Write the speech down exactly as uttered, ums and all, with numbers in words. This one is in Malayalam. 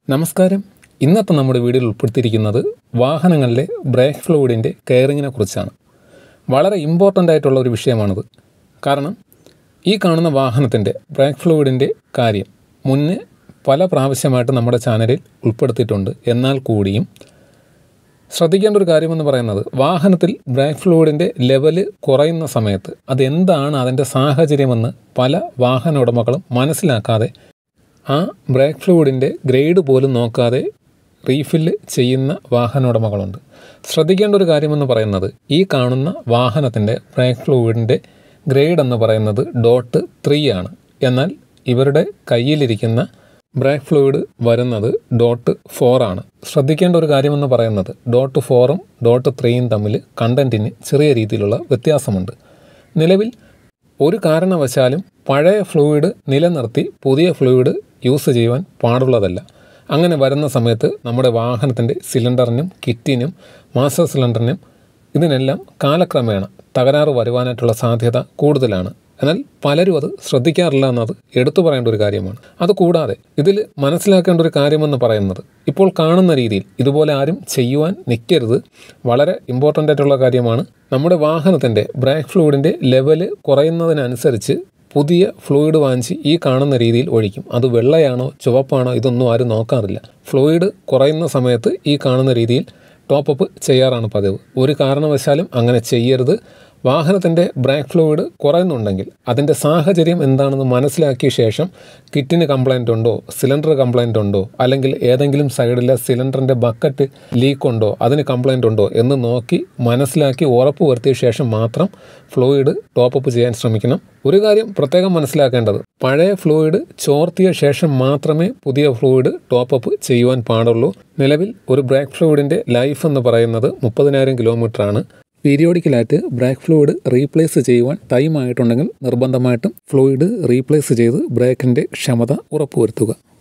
നമസ്കാരം. ഇന്നത്തെ നമ്മുടെ വീഡിയോയിൽ ഉൾപ്പെടുത്തിയിരിക്കുന്നത് വാഹനങ്ങളിലെ ബ്രേക്ക് ഫ്ലൂയിഡിൻ്റെ കെയറിങ്ങിനെ കുറിച്ചാണ്. വളരെ ഇമ്പോർട്ടൻ്റ് ആയിട്ടുള്ള ഒരു വിഷയമാണിത്. കാരണം ഈ കാണുന്ന വാഹനത്തിൻ്റെ ബ്രേക്ക് ഫ്ലൂയിഡിൻ്റെ കാര്യം മുന്നേ പല പ്രാവശ്യമായിട്ട് നമ്മുടെ ചാനലിൽ ഉൾപ്പെടുത്തിയിട്ടുണ്ട്. എന്നാൽ കൂടിയും ശ്രദ്ധിക്കേണ്ട ഒരു കാര്യമെന്ന് പറയുന്നത്, വാഹനത്തിൽ ബ്രേക്ക് ഫ്ലൂയിഡിൻ്റെ ലെവല് കുറയുന്ന സമയത്ത് അതെന്താണ് അതിൻ്റെ സാഹചര്യമെന്ന് പല വാഹന ഉടമകളും മനസ്സിലാക്കാതെ ആ ബ്രേക്ക് ഫ്ലൂയിഡിൻ്റെ ഗ്രേഡ് പോലും നോക്കാതെ റീഫില്ല് ചെയ്യുന്ന വാഹന ഉടമകളുണ്ട്. ശ്രദ്ധിക്കേണ്ട ഒരു കാര്യമെന്ന് പറയുന്നത്, ഈ കാണുന്ന വാഹനത്തിൻ്റെ ബ്രേക്ക് ഫ്ലൂയിഡിൻ്റെ ഗ്രേഡ് എന്ന് പറയുന്നത് ഡോട്ട് ത്രീ ആണ്. എന്നാൽ ഇവരുടെ കയ്യിലിരിക്കുന്ന ബ്രേക്ക് ഫ്ലൂയിഡ് വരുന്നത് ഡോട്ട് ഫോർ ആണ്. ശ്രദ്ധിക്കേണ്ട ഒരു കാര്യമെന്ന് പറയുന്നത്, ഡോട്ട് ഫോറും ഡോട്ട് ത്രീയും തമ്മിൽ കണ്ടൻറ്റിന് ചെറിയ രീതിയിലുള്ള വ്യത്യാസമുണ്ട്. നിലവിൽ ഒരു കാരണവശാലും പഴയ ഫ്ലൂയിഡ് നിലനിർത്തി പുതിയ ഫ്ലൂയിഡ് യൂസ് ചെയ്യുവാൻ പാടുള്ളതല്ല. അങ്ങനെ വരുന്ന സമയത്ത് നമ്മുടെ വാഹനത്തിൻ്റെ സിലിണ്ടറിനും കിറ്റിനും മാസ്റ്റർ സിലിണ്ടറിനും ഇതിനെല്ലാം കാലക്രമേണ തകരാറ് വരുവാനായിട്ടുള്ള സാധ്യത കൂടുതലാണ്. എന്നാൽ പലരും അത് ശ്രദ്ധിക്കാറില്ല എന്നത് എടുത്തു പറയേണ്ട ഒരു കാര്യമാണ്. അതുകൂടാതെ ഇതിൽ മനസ്സിലാക്കേണ്ട ഒരു കാര്യമെന്ന് പറയുന്നത്, ഇപ്പോൾ കാണുന്ന രീതിയിൽ ഇതുപോലെ ആരും ചെയ്യുവാൻ നിൽക്കരുത്. വളരെ ഇമ്പോർട്ടൻ്റ് ആയിട്ടുള്ള കാര്യമാണ്. നമ്മുടെ വാഹനത്തിൻ്റെ ബ്രേക്ക് ഫ്ലൂയിഡിൻ്റെ ലെവല് കുറയുന്നതിനനുസരിച്ച് പുതിയ ഫ്ലൂയിഡ് വാങ്ങിച്ച് ഈ കാണുന്ന രീതിയിൽ ഒഴിക്കും. അത് വെള്ളയാണോ ചുവപ്പാണോ ഇതൊന്നും ആരും നോക്കാറില്ല. ഫ്ലൂയിഡ് കുറയുന്ന സമയത്ത് ഈ കാണുന്ന രീതിയിൽ ടോപ്പപ്പ് ചെയ്യാറാണ് പതിവ്. ഒരു കാരണവശാലും അങ്ങനെ ചെയ്യരുത്. വാഹനത്തിൻ്റെ ബ്രേക്ക് ഫ്ലൂയിഡ് കുറയുന്നുണ്ടെങ്കിൽ അതിൻ്റെ സാഹചര്യം എന്താണെന്ന് മനസ്സിലാക്കിയ ശേഷം കിറ്റിന് കംപ്ലൈൻ്റ് ഉണ്ടോ, സിലിണ്ടർ കംപ്ലൈൻ്റ് ഉണ്ടോ, അല്ലെങ്കിൽ ഏതെങ്കിലും സൈഡിലെ സിലിണ്ടറിൻ്റെ ബക്കറ്റ് ലീക്ക് ഉണ്ടോ, അതിന് കംപ്ലൈൻ്റ് ഉണ്ടോ എന്ന് നോക്കി മനസ്സിലാക്കി ഉറപ്പ് വരുത്തിയ ശേഷം മാത്രം ഫ്ലൂയിഡ് ടോപ്പപ്പ് ചെയ്യാൻ ശ്രമിക്കണം. ഒരു കാര്യം പ്രത്യേകം മനസ്സിലാക്കേണ്ടത്, പഴയ ഫ്ലൂയിഡ് ചോർത്തിയ ശേഷം മാത്രമേ പുതിയ ഫ്ലൂയിഡ് ടോപ്പപ്പ് ചെയ്യുവാൻ പാടുള്ളൂ. നിലവിൽ ഒരു ബ്രേക്ക് ഫ്ലൂയിഡിൻ്റെ ലൈഫ് എന്ന് പറയുന്നത് മുപ്പതിനായിരം കിലോമീറ്റർ ആണ്. പീരിയോഡിക്കലായിട്ട് ബ്രേക്ക് ഫ്ലൂയിഡ് റീപ്ലേസ് ചെയ്യുവാൻ ടൈം ആയിട്ടുണ്ടെങ്കിൽ നിർബന്ധമായിട്ടും ഫ്ലൂയിഡ് റീപ്ലേസ് ചെയ്ത് ബ്രേക്കിൻ്റെ ക്ഷമത ഉറപ്പുവരുത്തുക.